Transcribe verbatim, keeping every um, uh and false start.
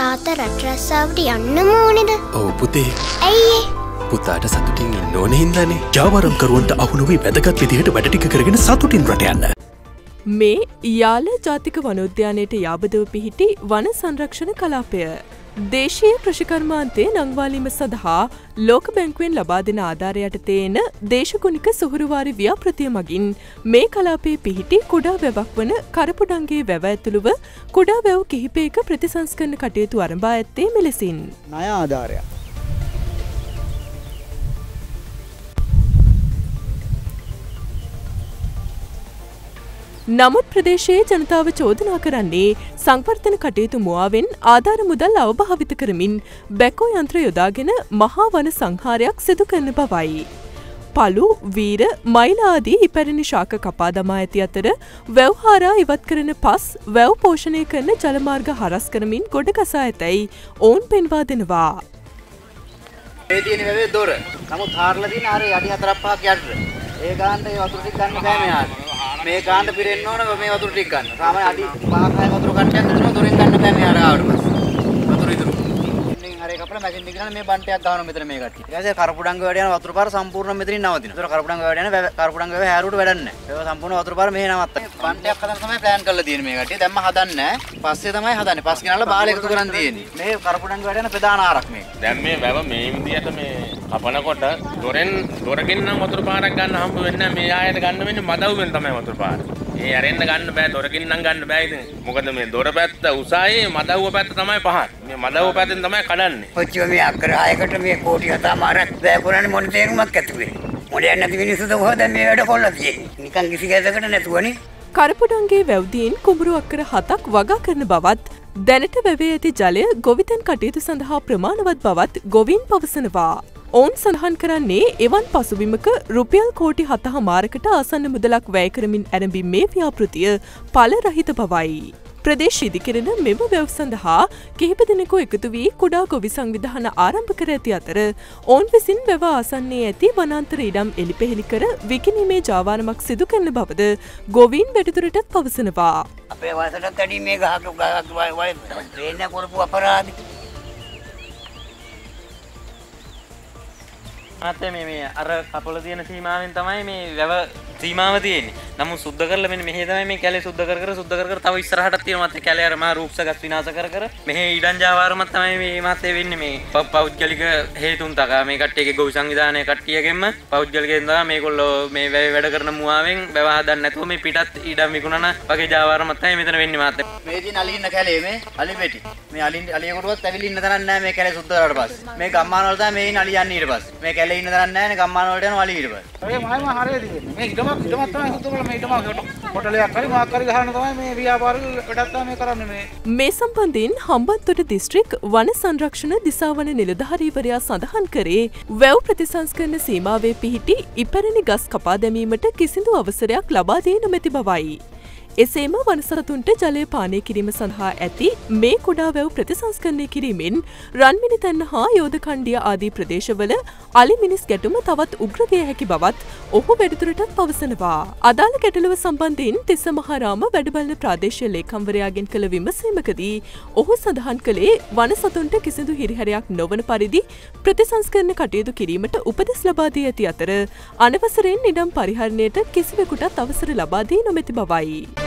තාත්තා රට රස්සාවට යන්නම ඕනේද? ඔව් පුතේ. ඇයි පුතාට සතුටින් ඉන්න ඕනේ හින්දානේ. ජාවාරම්කරුවන්ට අහු නොවි වැදගත් විදිහට වැඩ ටික කරගෙන සතුටින් රට යන්න. මේ යාල ජාතික වනෝද්‍යානයට යාබදව පිහිටි වන සංරක්ෂණ කලාපය. දේශීය කෘෂිකර්මාන්තයේ නංවාලීම සඳහා ලෝක බැංකුවෙන් ලබා දෙන ආධාරයට තේන දේශගුණික සුහුරුවාරි ව්‍යාපෘතිය මගින් මේ කලාපයේ පිහිටි කුඩා වැවක් වන කරපුඩංගේ වැව ඇතුළුව කුඩා වැව් කිහිපයක ප්‍රතිසංස්කරණ කටයුතු ආරම්භා ඇත්තේ මෙලෙසින්. ණය ආධාරයක්. නමුත් ප්‍රදේශයේ ජනතාව චෝදනා කරන්නේ සංවර්ධන කටයුතු මුවාවෙන් ආධාර මුදල් අවභාවිත කරමින් බැකෝ යන්ත්‍ර යොදාගෙන මහා වන සංහාරයක් සිදු කරන බවයි. පළු, වීර, මයිල ආදී ඉපැරණි ශාක කපා දමා ඇති අතර වැව් හාරා ඉවත් කරන පස් වැව් පෝෂණය කරන ජලමාර්ග හරස් කරමින් ගොඩ ගසා ඇතැයි ඔවුන් පෙන්වා දෙනවා. මේ තියෙන වැවේ දොර. නමුත් හාරලා තියෙන අර යටි හතරක් පහක් යටට. ඒ ගානට ඒ වතුර ටික ගන්න බෑ මෙයාට. මේ කාණ්ඩ පිරෙන්න ඕන මේ වතුර ටික ගන්න. සාමාන්‍ය අඩි පහක් හය වතුර කට්ටියක් විතර දොරෙන් ගන්න බෑ මෙයාට ආවට පස්සේ. වතුර ඉතුරු. ඉතින් හරි කපලා මැෂින් එක ගන්න මේ බන්ටයක් ගන්නවා මෙතන මේ කට්ටිය. ඊට පස්සේ කරපුඩංග වැඩ යන වතුර පාර සම්පූර්ණ මෙතනින් නවතිනවා. ඒතර කරපුඩංග වැඩ යන කරපුඩංග වේ හැරුවට වැඩක් නැහැ. ඒක සම්පූර්ණ වතුර පාර මෙහෙ නවත්තයි. බන්ටයක් හදන්න තමයි ප්ලෑන් කරලා තියෙන්නේ මේ කට්ටිය. දැම්ම හදන්නේ නැහැ. පස්සේ තමයි හදන්නේ. පස් ගෙනල්ලා බාල එකතු කරන් තියෙන්නේ. මේ කරපුඩංග වැඩ යන ප්‍රධාන ආරක් මේ. දැන් මේ වැව මේ විදියට මේ කපනකොට දොරෙන් දොරකින් නම් වතුර පාරක් ගන්න හම්බ වෙන්නේ නැහැ. මේ ආයෙත් ගන්න වෙන්නේ මදව්වෙන් තමයි වතුර පාර. ඒ ඇරෙන්න ගන්න බෑ දොරකින් නම් ගන්න බෑ ඉතින්. මොකද මේ දොර පැත්ත උසයි මදව්ව පැත්ත තමයි පහත්. මේ මදව්ව පැත්තෙන් තමයි කඩන්නේ. කොච්චර මේ අක්කර හයකට මේ කෝටි හතමාරක් වැය කරන්නේ මොන තේරුමක් ඇතුලේ. මොලයක් නැති මිනිස්සුද කොහොමද මේ වැඩ කොල්ල තියෙන්නේ. නිකන් කිසි ගැසකට නැතුවනේ. කරපුඩංගේ වැව්දීන් කුඹුරු අක්කර හතක් වගා කරන බවත් දැනට වැවේ ඇති ජලය ගොවිතැන් කටයුතු සඳහා ප්‍රමාණවත් බවත් ගොවීන් පවසනවා. ඔවුන් සඳහන් කරන්නේ එවන් පසුබිමක රුපියල් කෝටි හතහමාරකට ආසන්න මුදලක් වැය කරමින් ඇරඹි මේ ව්‍යාපෘතිය ඵල රහිත බවයි. ප්‍රදේශ ඉදිකරන මෙම වැව් සඳහා කිහිප දෙනෙකු එකතු වී කුඩා ගොවි සංවිධාන ආරම්භ කර ඇති අතර ඔවුන් විසින් වැව ආසන්නයේ ඇති වනාන්තර ඉඩම් එළිපෙහෙළි කර විකිණීමේ ජාවාරමක් සිදු කරන බවද ගොවීන් වැඩිදුරටත් පවසනවා. අපේ වයසටත් වැඩි මේ ගහක ගහක් වය ට්‍රේන් එක කරපු අපරාධි. ආතේ මේ මේ අර කපල තියෙන සීමාවෙන් තමයි මේ වැව සීමාව තියෙන්නේ. නමුත් සුද්ධ කරලා මෙන්න මෙහෙ තමයි මේ කැලේ සුද්ධ කර කර සුද්ධ කර කර තව ඉස්සරහටත් තියෙනවා. මත කැලේ අර මා රූපසගත විනාශ කර කර මෙහෙ ඉඩම් ජාවාරමක් තමයි මේ මාතේ වෙන්නේ මේ පෞද්ගලික හේතුන් තකා මේ කට්ටියගේ ගොවි සංවිධානයේ කට්ටියගෙන්ම පෞද්ගලිකයෙන් තමයි මේගොල්ලෝ මේ වැවේ වැඩ කරන මුවාවෙන් වැව හදන්න නැතුව මේ පිටත් ඉඩම් විකුණන වගේ ජාවාරමක් තමයි මෙතන වෙන්නේ මාතේ. මේ දින අලි ඉන්න කැලේ මේ අලි පෙටි. මේ අලි අලිය කොටුවත් ඇවිල්ලා ඉන්න තරක් නැහැ මේ කැලේ සුද්ධ කරාට පස්සේ. මේ ගම්මාන වල තමයි මේ ඉන්න අලි යන්නේ ඊට පස්සේ. මේ කැලේ ඉන්න තරක් නැහැ නේ ගම්මාන වලට යනවා අලි ඊට පස්සේ. ඔය මහම හරියද මේ ඉඩමක් ඉඩමක් තමයි සුද්ධ කරලා මේ ඉඩමක් හොටලයක් හරි මොකක් හරි ගහන තමයි මේ ව්‍යාපාර වැඩක් තමයි කරන්නේ මේ. මේ සම්බන්ධයෙන් හම්බන්තොට දිස්ත්‍රික් වන සංරක්ෂණ දිසාවන නිලධාරීවරයා සඳහන් කරේ වැව් ප්‍රතිසංස්කරණ සීමාවේ පිහිටි ඉපැරණි ගස් කපා දැමීමට කිසිදු අවසරයක් ලබා දී නොමැති බවයි. එසේම වනසතුන්ට ජලය පානය කිරීම සඳහා ඇති මේ කුඩා වැව් ප්‍රතිසංස්කරණය කිරීමෙන් රන්මිණි තැන්න හා යෝධකණ්ඩිය ආදී ප්‍රදේශවල අලි මිනිස් ගැටුම තවත් උග්‍ර විය හැකි බවත් ඔහු වැඩිදුරටත් පවසනවා. අදාළ ගැටලුව සම්බන්ධයෙන් තිස්ස මහාරාම වැඩබලන ප්‍රාදේශීය ලේකම්වරයාගෙන් කළ විමසීමකදී ඔහු සඳහන් කළේ වනසතුන්ට කිසිදු හිරිහැරයක් නොවන පරිදි ප්‍රතිසංස්කරණ කටයුතු කිරීමට උපදෙස් ලබා දී ඇති අතර අනවසරයෙන් ඉඩම් පරිහරණයට කිසිවෙකුටත් අවසර ලබා දී නොමැති බවයි.